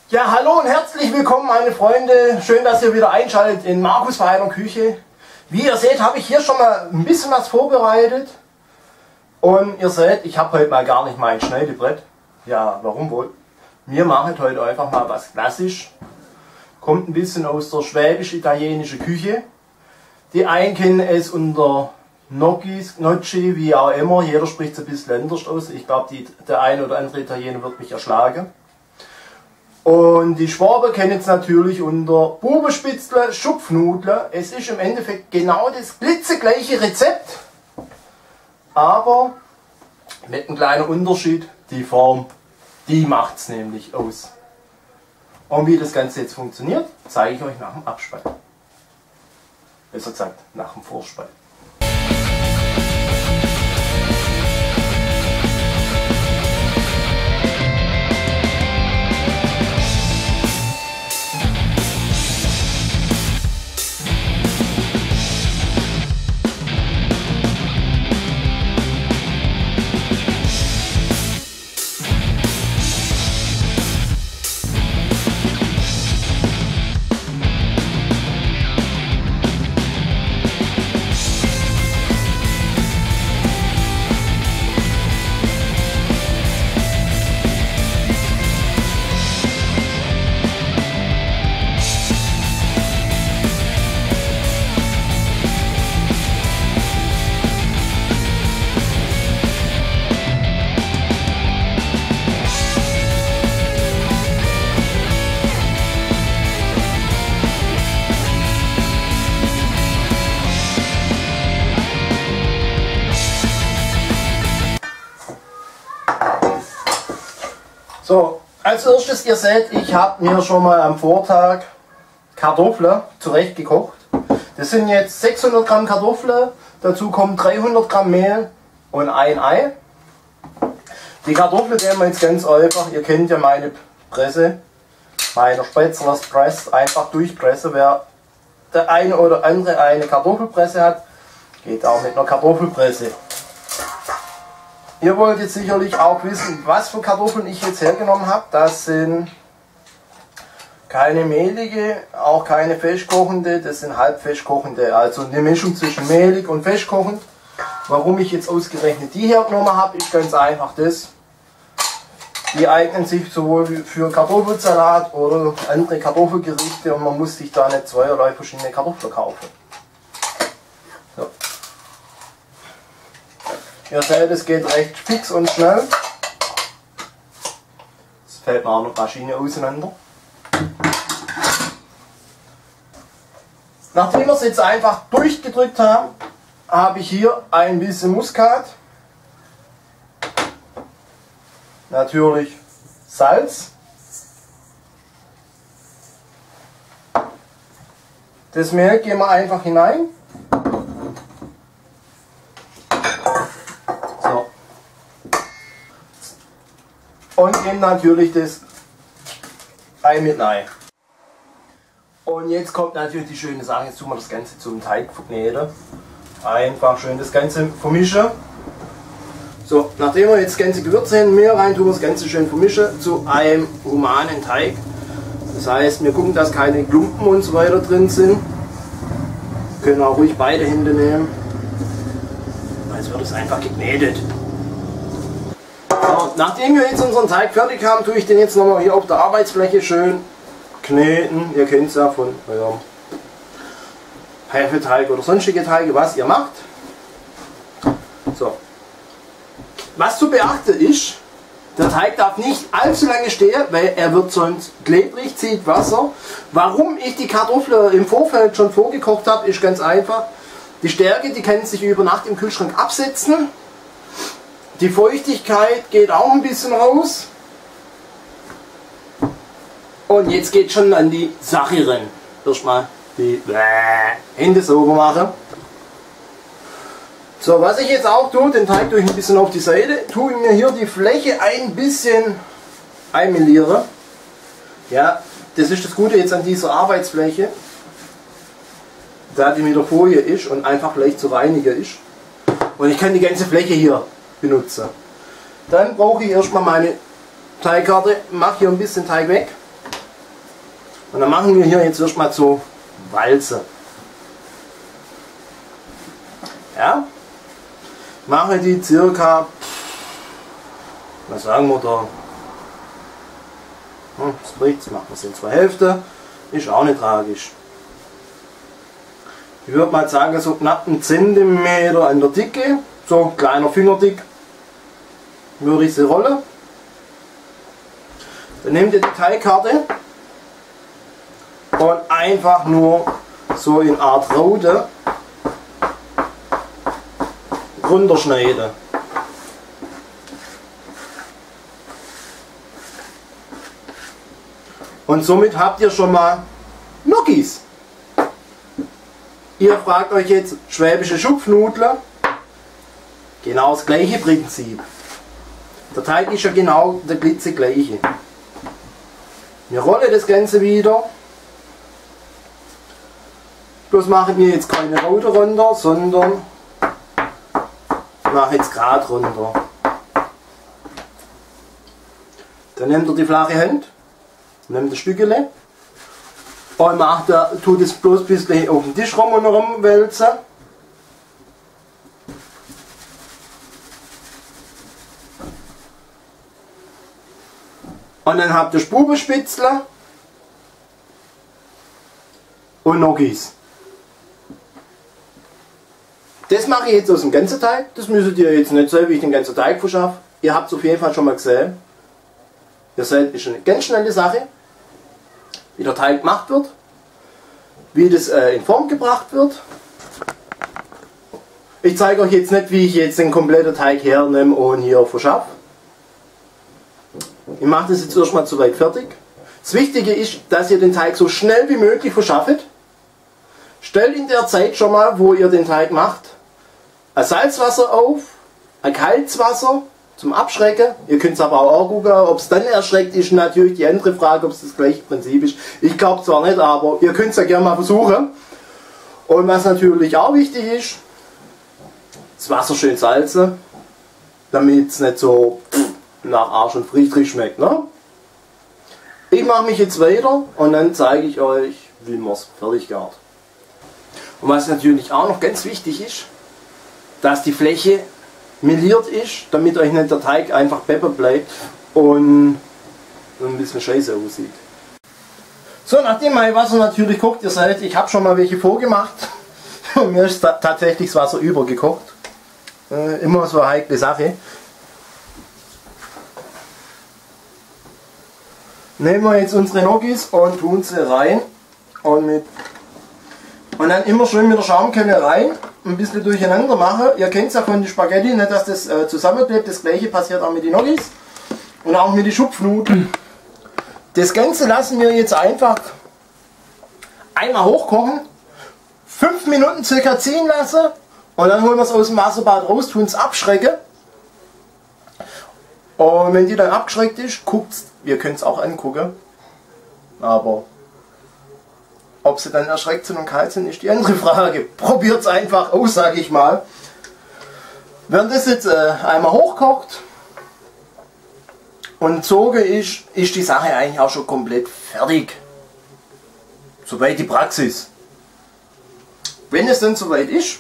Ja, hallo und herzlich willkommen meine Freunde. Schön, dass ihr wieder einschaltet in Markus Feiner Küche. Wie ihr seht, habe ich hier schon mal ein bisschen was vorbereitet. Und ihr seht, ich habe heute mal gar nicht mein Schneidebrett. Ja, warum wohl? Wir machen heute einfach mal was klassisch. Kommt ein bisschen aus der schwäbisch-italienischen Küche. Die einen kennen es unter Gnocchi, wie auch immer. Jeder spricht es ein bisschen anders aus. Ich glaube, der eine oder andere Italiener wird mich erschlagen. Und die Schwaben kennen es natürlich unter Bubenspitzle, Schupfnudle. Es ist im Endeffekt genau das glitzegleiche Rezept, aber mit einem kleinen Unterschied. Die Form, die macht es nämlich aus. Und wie das Ganze jetzt funktioniert, zeige ich euch nach dem Abspann. Besser gesagt, nach dem Vorspann. So, als erstes, ihr seht, ich habe mir schon mal am Vortag Kartoffeln zurechtgekocht. Das sind jetzt 600 Gramm Kartoffeln, dazu kommen 300 Gramm Mehl und ein Ei. Die Kartoffeln nehmen wir jetzt ganz einfach, ihr kennt ja meine Presse, meine Spätzlers Press, einfach durchpressen. Wer der eine oder andere eine Kartoffelpresse hat, geht auch mit einer Kartoffelpresse. Ihr wollt jetzt sicherlich auch wissen, was für Kartoffeln ich jetzt hergenommen habe. Das sind keine mehlige, auch keine festkochende, das sind halb festkochende. Also eine Mischung zwischen mehlig und festkochend. Warum ich jetzt ausgerechnet die hergenommen habe, ist ganz einfach das. Die eignen sich sowohl für Kartoffelsalat oder andere Kartoffelgerichte und man muss sich da nicht zweierlei verschiedene Kartoffeln kaufen. So. Ihr seht, es geht recht fix und schnell. Jetzt fällt mir auch noch die Maschine auseinander. Nachdem wir es jetzt einfach durchgedrückt haben, habe ich hier ein bisschen Muskat. Natürlich Salz. Das Mehl geben wir einfach hinein. Und eben natürlich das Ei mit Ei. Und jetzt kommt natürlich die schöne Sache, jetzt tun wir das Ganze zum Teig verkneten. Einfach schön das Ganze vermischen. So, nachdem wir jetzt das ganze Gewürze in Mehl rein tun, wir das Ganze schön vermischen zu einem humanen Teig. Das heißt, wir gucken, dass keine Klumpen und so weiter drin sind. Wir können auch ruhig beide Hände nehmen. Jetzt wird es einfach geknetet. So, nachdem wir jetzt unseren Teig fertig haben, tue ich den jetzt nochmal hier auf der Arbeitsfläche schön kneten. Ihr kennt es ja von eurem Hefeteig oder sonstige Teige, was ihr macht. So. Was zu beachten ist, der Teig darf nicht allzu lange stehen, weil er wird sonst klebrig, zieht Wasser. Warum ich die Kartoffeln im Vorfeld schon vorgekocht habe, ist ganz einfach. Die Stärke, die kann sich über Nacht im Kühlschrank absetzen. Die Feuchtigkeit geht auch ein bisschen raus. Und jetzt geht schon an die Sache ran. Erstmal die Hände sauber machen. So, was ich jetzt auch tue, den Teig tue ich ein bisschen auf die Seite, tue ich mir hier die Fläche ein bisschen einmelieren. Ja, das ist das Gute jetzt an dieser Arbeitsfläche, da die mit der Folie ist und einfach leicht zu reinigen ist. Und ich kann die ganze Fläche hier benutzen. Dann brauche ich erstmal meine Teigkarte, mache hier ein bisschen Teig weg. Und dann machen wir hier jetzt erstmal so Walze. Ja, mache die circa, was sagen wir da, das bricht, machen wir es in 2 Hälften, ist auch nicht tragisch. Ich würde mal sagen, so knapp 1 Zentimeter an der Dicke, so kleiner Fingerdick, würde ich sie rollen. Dann nehmt ihr die Teigkarte und einfach nur so in Art Raute runterschneiden. Und somit habt ihr schon mal Gnocchis. Ihr fragt euch jetzt, schwäbische Schupfnudeln? Genau das gleiche Prinzip. Der Teig ist ja genau der glitzegleiche. Wir rollen das Ganze wieder. Bloß machen wir jetzt keine Raute runter, sondern mache jetzt gerade runter. Dann nehmt ihr die flache Hand, nehmt das Stückele und tut es bloß ein bisschen auf den Tisch rum und rumwälzen. Und dann habt ihr Spubenspitzle und Gnocchis. Das mache ich jetzt aus dem ganzen Teig. Das müsstet ihr jetzt nicht sehen, wie ich den ganzen Teig verschaffe. Ihr habt es auf jeden Fall schon mal gesehen. Ihr seht, es ist eine ganz schnelle Sache, wie der Teig gemacht wird, wie das in Form gebracht wird. Ich zeige euch jetzt nicht, wie ich jetzt den kompletten Teig hernehme und hier verschaffe. Ich mache das jetzt erstmal soweit fertig. Das Wichtige ist, dass ihr den Teig so schnell wie möglich verschafft. Stellt in der Zeit schon mal, wo ihr den Teig macht, ein Salzwasser auf, ein kaltes Wasser zum Abschrecken. Ihr könnt es aber auch gucken, ob es dann erschreckt, ist natürlich die andere Frage, ob es das gleiche Prinzip ist. Ich glaube zwar nicht, aber ihr könnt es ja gerne mal versuchen. Und was natürlich auch wichtig ist, das Wasser schön salzen, damit es nicht so nach Arsch und Friedrich schmeckt. Ne? Ich mache mich jetzt weiter und dann zeige ich euch, wie man es fertig gart. Und was natürlich auch noch ganz wichtig ist, dass die Fläche meliert ist, damit euch nicht der Teig einfach pepper bleibt und ein bisschen scheiße aussieht. So, nachdem mein Wasser natürlich kocht, ihr seht, ich habe schon mal welche vorgemacht und mir ist tatsächlich das Wasser übergekocht. Immer so eine heikle Sache. Nehmen wir jetzt unsere Gnocchis und tun sie rein und dann immer schön mit der Schaumkelle rein, ein bisschen durcheinander machen. Ihr kennt es ja von den Spaghetti, nicht dass das zusammenklebt. Das gleiche passiert auch mit den Gnocchis und auch mit den Schupfnudeln. Das Ganze lassen wir jetzt einfach einmal hochkochen, 5 Minuten circa ziehen lassen und dann holen wir es aus dem Wasserbad raus, tun es abschrecken. Und wenn die dann abgeschreckt ist, guckt's, ihr könnt es auch angucken, aber ob sie dann erschreckt sind und kalt sind, ist die andere Frage. Probiert es einfach aus, sage ich mal. Wenn das jetzt einmal hochkocht und gezogen ist die Sache eigentlich auch schon komplett fertig. Soweit die Praxis. Wenn es dann soweit ist,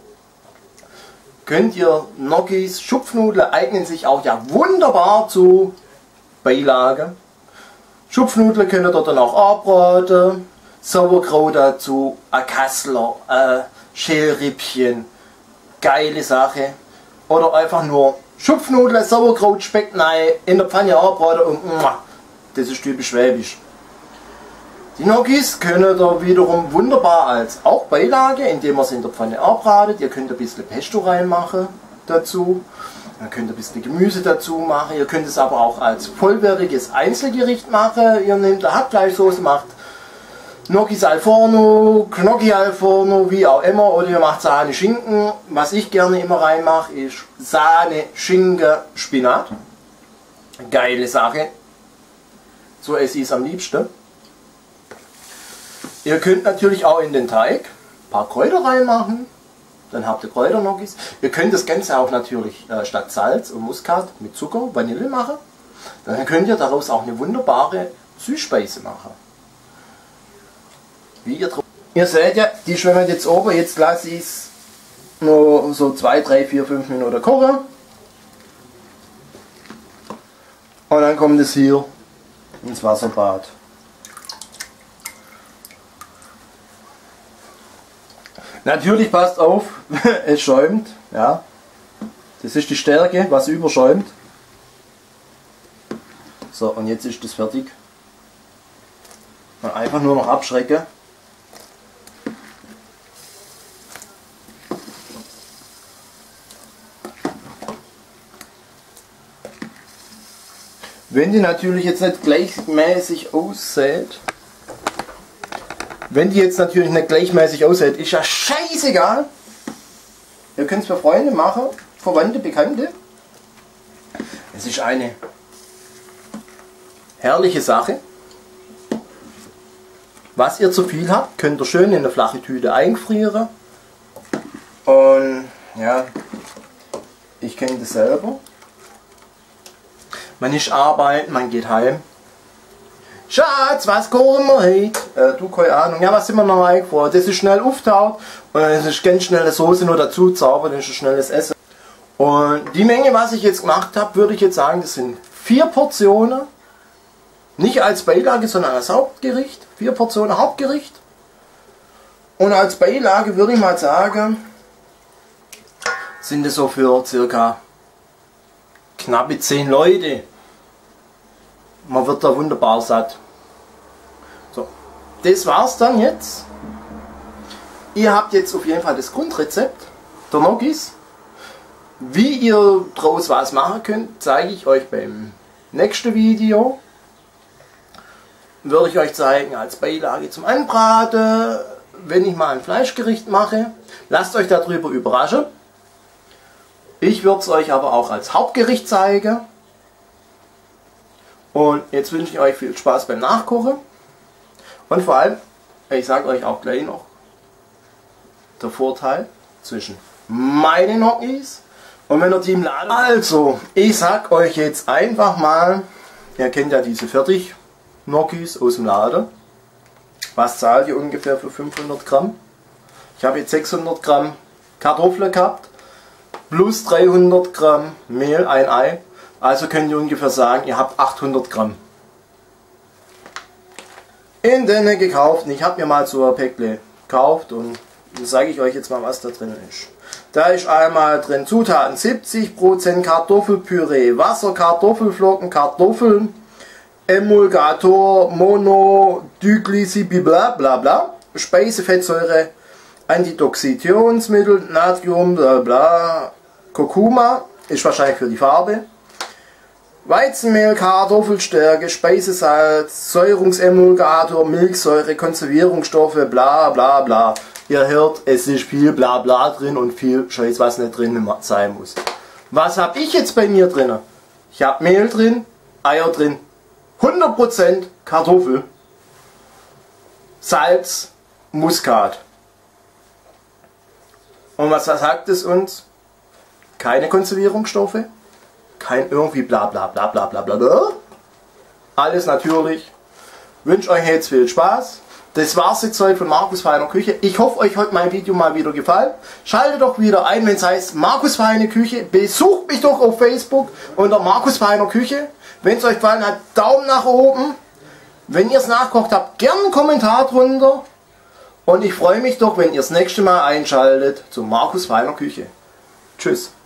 könnt ihr Gnocchis, Schupfnudeln eignen sich auch ja wunderbar zu Beilage. Schupfnudeln könnt ihr dort dann auch anbraten. Sauerkraut dazu, ein Kassler, Schälrippchen, geile Sache. Oder einfach nur Schupfnudeln, Sauerkraut, Speck rein, in der Pfanne anbraten und das ist typisch schwäbisch. Die Gnocchis könnt ihr wiederum wunderbar als auch Beilage, indem ihr sie in der Pfanne anbratet. Ihr könnt ein bisschen Pesto reinmachen dazu. Ihr könnt ein bisschen Gemüse dazu machen. Ihr könnt es aber auch als vollwertiges Einzelgericht machen. Ihr nehmt eine Hackfleischsoße, macht Gnocchis al forno, Gnocchi al forno, wie auch immer, oder ihr macht Sahne Schinken. Was ich gerne immer reinmache, ist Sahne, Schinken, Spinat. Geile Sache. So esse ich es am liebsten. Ihr könnt natürlich auch in den Teig ein paar Kräuter reinmachen. Dann habt ihr Kräutergnocchis. Ihr könnt das Ganze auch natürlich statt Salz und Muskat mit Zucker, Vanille machen. Dann könnt ihr daraus auch eine wunderbare Süßspeise machen. Ihr seht ja, die schwimmen jetzt oben. Jetzt lasse ich es nur so 2, 3, 4, 5 Minuten kochen. Und dann kommt es hier ins Wasserbad. Natürlich passt auf, es schäumt. Ja. Das ist die Stärke, was überschäumt. So, und jetzt ist das fertig. Und einfach nur noch abschrecken. Wenn die natürlich jetzt nicht gleichmäßig aussieht, ist ja scheißegal. Ihr könnt es für Freunde machen, Verwandte, Bekannte. Es ist eine herrliche Sache. Was ihr zu viel habt, könnt ihr schön in eine flache Tüte einfrieren. Und ja, ich kenne das selber. Man ist arbeiten, man geht heim. Schatz, was kochen wir heute? Du, keine Ahnung. Ja, was sind wir noch eingefroren? Das ist schnell auftaut und es ist ganz schnelle Soße nur dazu zaubern, das ist ein schnelles Essen. Und die Menge, was ich jetzt gemacht habe, würde ich jetzt sagen, das sind 4 Portionen. Nicht als Beilage, sondern als Hauptgericht. 4 Portionen Hauptgericht. Und als Beilage würde ich mal sagen, sind es so für circa knappe 10 Leute. Man wird da wunderbar satt. So, das war's dann jetzt. Ihr habt jetzt auf jeden Fall das Grundrezept der Gnocchis. Wie ihr daraus was machen könnt, zeige ich euch beim nächsten Video. Würde ich euch zeigen als Beilage zum Anbraten, wenn ich mal ein Fleischgericht mache. Lasst euch darüber überraschen. Ich würde es euch aber auch als Hauptgericht zeigen. Und jetzt wünsche ich euch viel Spaß beim Nachkochen. Und vor allem, ich sage euch auch gleich noch, der Vorteil zwischen meinen Gnocchis und wenn ihr die im Laden... Also, ich sag euch jetzt einfach mal, ihr kennt ja diese Fertig-Gnocchis aus dem Laden. Was zahlt ihr ungefähr für 500 Gramm? Ich habe jetzt 600 Gramm Kartoffeln gehabt, plus 300 Gramm Mehl, ein Ei. Also könnt ihr ungefähr sagen, ihr habt 800 Gramm. In denen gekauft. Ich habe mir mal so ein Päckle gekauft und dann sage ich euch jetzt mal, was da drin ist. Da ist einmal drin Zutaten: 70% Kartoffelpüree, Wasser, Kartoffelflocken, Kartoffeln, Emulgator, Monodyglycid, bla bla bla, Speisefettsäure, Antioxidationsmittel, Natrium, bla bla, Kurkuma, ist wahrscheinlich für die Farbe. Weizenmehl, Kartoffelstärke, Speisesalz, Säurungsemulgator, Milchsäure, Konservierungsstoffe, bla bla bla. Ihr hört, es ist viel bla bla drin und viel Scheiß, was nicht drin sein muss. Was habe ich jetzt bei mir drin? Ich habe Mehl drin, Eier drin, 100% Kartoffel, Salz, Muskat. Und was sagt es uns? Keine Konservierungsstoffe. Kein irgendwie bla bla bla bla bla bla bla. Alles natürlich. Wünsche euch jetzt viel Spaß. Das war's jetzt heute von Markus Feiner Küche. Ich hoffe, euch hat mein Video mal wieder gefallen. Schaltet doch wieder ein, wenn es heißt Markus Feiner Küche. Besucht mich doch auf Facebook unter Markus Feiner Küche. Wenn es euch gefallen hat, Daumen nach oben. Wenn ihr es nachgekocht habt, gerne einen Kommentar drunter. Und ich freue mich doch, wenn ihr das nächste Mal einschaltet zu Markus Feiner Küche. Tschüss.